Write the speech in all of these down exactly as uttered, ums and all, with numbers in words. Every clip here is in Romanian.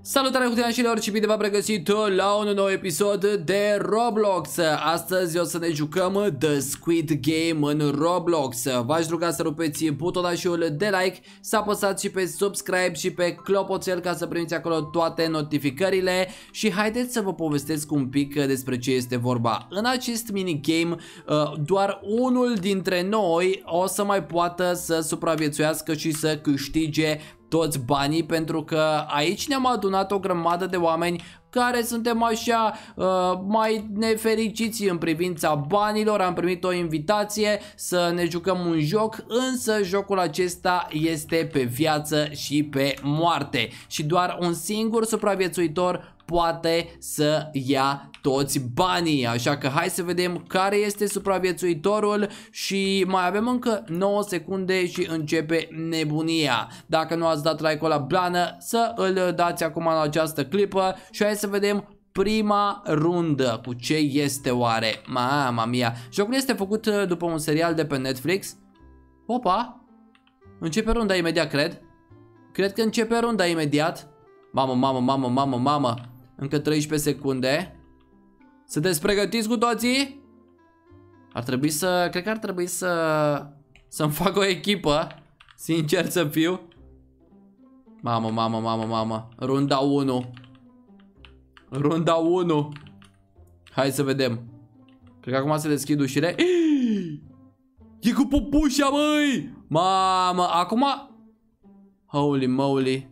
Salutare cuținașilor și bine v-am regăsit la un nou episod de Roblox. Astăzi o să ne jucăm The Squid Game în Roblox. V-aș ruga să rupeți butonașul de like, să apăsați și pe subscribe și pe clopoțel ca să primiți acolo toate notificările. Și haideți să vă povestesc un pic despre ce este vorba. În acest minigame doar unul dintre noi o să mai poată să supraviețuiască și să câștige toți banii, pentru că aici ne-am adunat o grămadă de oameni care suntem așa uh, mai nefericiți în privința banilor. Am primit o invitație să ne jucăm un joc, însă jocul acesta este pe viață și pe moarte și doar un singur supraviețuitor poate să ia toți banii. Așa că hai să vedem care este supraviețuitorul și mai avem încă nouă secunde și începe nebunia. Dacă nu ați dat like-ul la blană, să îl dați acum în această clipă și hai să vedem prima rundă. Cu ce este oare? Mama mia. Jocul este făcut după un serial de pe Netflix. Opa! Începe runda imediat, cred. Cred că începe runda imediat. Mamă, mamă, mamă, mamă, mamă. Încă treisprezece secunde. Sunteți pregătiți cu toții? Ar trebui să... Cred că ar trebui să... Să-mi fac o echipă. Sincer să fiu. Mamă, mamă, mamă, mamă. Runda unu. Runda unu. Hai să vedem. Cred că acum se deschid ușile. E cu popușa, măi! Mamă, acum... Holy moly.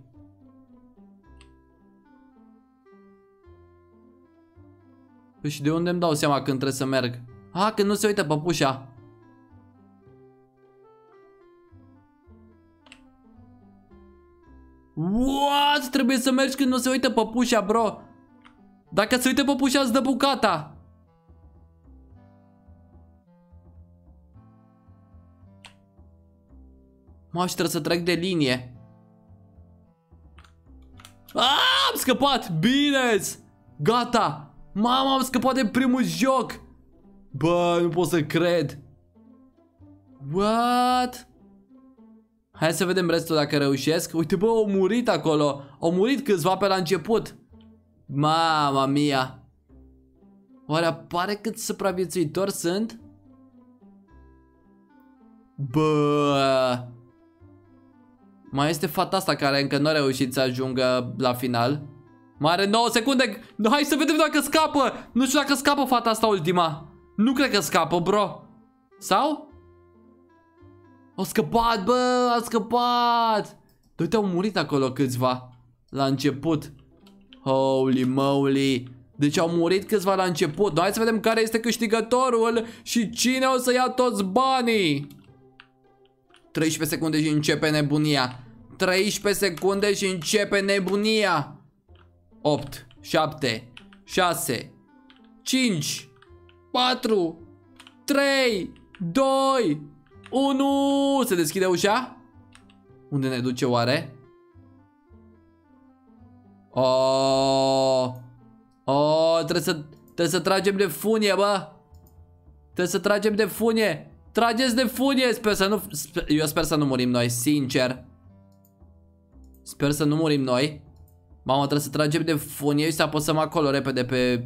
Păi și de unde îmi dau seama când trebuie să merg? Ah, când nu se uită păpușa. What? Trebuie să mergi când nu se uită păpușa, bro. Dacă se uită păpușa, îți dă bucata. Mă, și trebuie să trec de linie. Ah, am scăpat! Bine! Gata! Mama, am scăpat de primul joc. Bă, nu pot să cred. What? Hai să vedem restul dacă reușesc. Uite, bă, au murit acolo. Au murit câțiva pe la început. Mama mia. Oare apare câți supraviețuitori sunt? Bă. Mai este fata asta care încă nu a reușit să ajungă la final. Mai are nouă secunde. Hai să vedem dacă scapă. Nu știu dacă scapă fata asta ultima. Nu cred că scapă, bro. Sau? Au scăpat, bă. A scăpat. Uite, au murit acolo câțiva la început. Holy moly. Deci au murit câțiva la început. Hai să vedem care este câștigătorul și cine o să ia toți banii. treisprezece secunde și începe nebunia. treisprezece secunde și începe nebunia. opt, șapte, șase, cinci, patru, trei, doi, unu. Se deschide ușa? Unde ne duce oare? Oh, oh, trebuie să, trebuie să tragem de funie, bă. Trebuie să tragem de funie. Trageți de funie. Sper să nu, sper, eu sper să nu murim noi, sincer. Sper să nu murim noi. Mamă, trebuie să tragem de funie și să apăsăm acolo repede pe...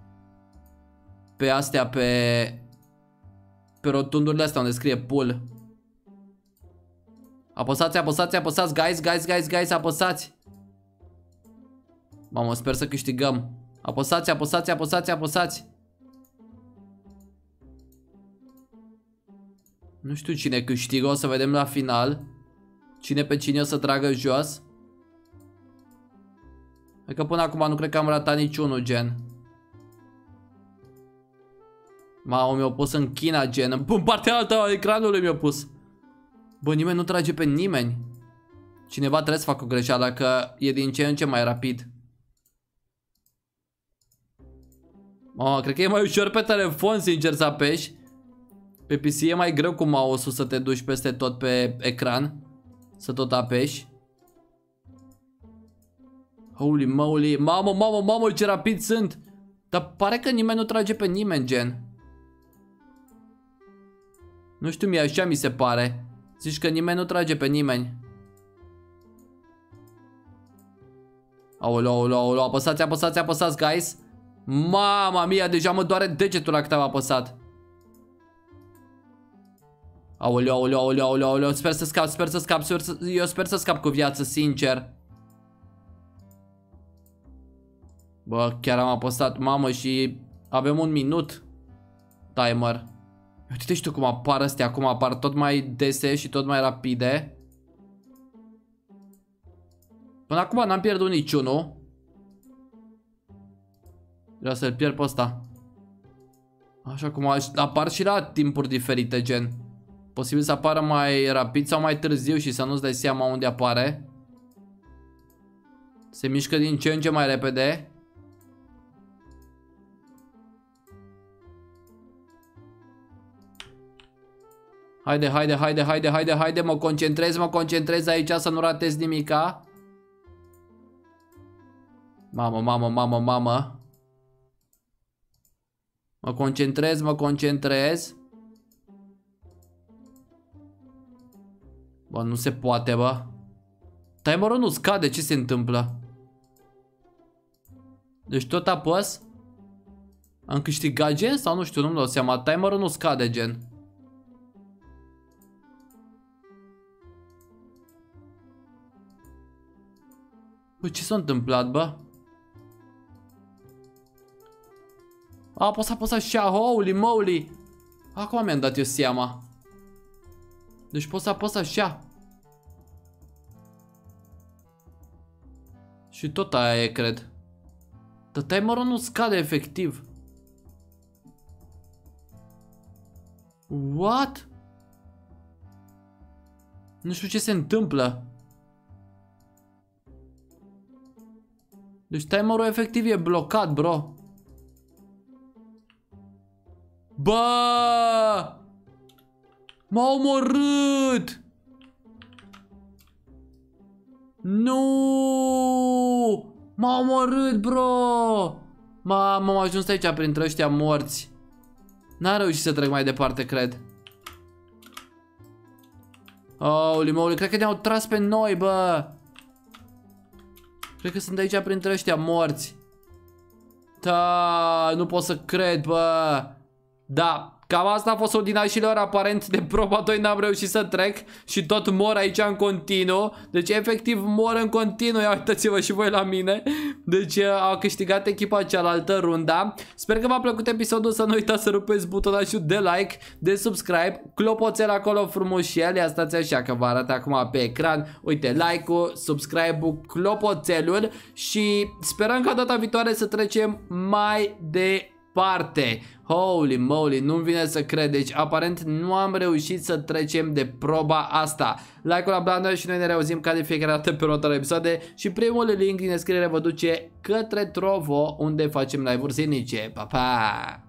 Pe astea, pe... Pe rotundurile astea unde scrie pull. Apăsați, apăsați, apăsați, guys, guys, guys, guys, apăsați. Mamă, sper să câștigăm. Apăsați, apăsați, apăsați, apăsați. Nu știu cine câștigă, o să vedem la final. Cine pe cine o să tragă jos. Că până acum nu cred că am ratat niciunul, gen. Mamă, mi-au pus în China, gen. În partea altă a ecranului mi-au pus. Bă, nimeni nu trage pe nimeni. Cineva trebuie să facă o greșeală, că e din ce în ce mai rapid. Mamă, cred că e mai ușor pe telefon, sincer, să apeși. Pe P C e mai greu cu mouse-ul să te duci peste tot pe ecran. Să tot apeși. Holy moly. Mamă, mamă, mamă, ce rapid sunt. Dar pare că nimeni nu trage pe nimeni, gen. Nu știu, mie așa mi se pare. Zici că nimeni nu trage pe nimeni. Aoleu, aoleu, aoleu, apăsați, apăsați, apăsați, guys. Mama mia, deja mă doare degetul la cât am apăsat. Aoleu, aoleu, aoleu, aoleu, aoleu, sper să scap, sper să scap, sper să... eu sper să scap cu viață, sincer. Bă, chiar am apăsat, mamă, și avem un minut timer. Uite-te și tu cum apar astea, acum apar tot mai dese și tot mai rapide. Până acum n-am pierdut niciunul. Vreau să-l pierd pe ăsta. Așa cum apar și la timpuri diferite, gen. Posibil să apară mai rapid sau mai târziu și să nu-ți dai seama unde apare. Se mișcă din ce în ce mai repede. Haide, haide, haide, haide, haide, haide, mă concentrez, mă concentrez aici să nu ratez nimica. Mamă, mamă, mamă, mamă. Mă concentrez, mă concentrez. Bă, nu se poate, bă. Timerul nu scade, ce se întâmplă? Deci tot apăs? Am câștigat gen sau nu știu, nu-mi dau seama. Timerul nu scade, gen. Bă, ce s-a întâmplat, bă? A apăsat, apăsat așa, holy moly. Acum mi-am dat eu seama. Deci pot să apăs așa. Și tot aia e, cred. Dar timerul nu scade efectiv. What? Nu știu ce se întâmplă. Deci timerul efectiv e blocat, bro. Bă! M-a omorât! Nu! M-a omorât, bro! M-am ajuns aici printre ăștia morți. N-am reușit să trec mai departe, cred. Holy moly, cred că ne-au tras pe noi, bă! Cred că sunt aici printre ăștia morți. Da, nu pot să cred, bă! Da, cam asta a fost ordinașilor, aparent de proba doi n-am reușit să trec și tot mor aici în continuu. Deci efectiv mor în continuu, ia uitați-vă și voi la mine. Deci a câștigat echipa cealaltă runda. Sper că v-a plăcut episodul, să nu uitați să rupeți butonul de like, de subscribe, clopoțel acolo frumușel, ia stați așa că vă arăt acum pe ecran. Uite, like-ul, subscribe-ul, clopoțelul și sperăm ca data viitoare să trecem mai departe. Parte. Holy moly, nu-mi vine să cred. Deci aparent nu am reușit să trecem de proba asta. Like-ul la blandă și noi ne reauzim ca de fiecare dată pe următoarele episoade. Și primul link din descriere vă duce către Trovo, unde facem live-uri zilnice. Pa, pa!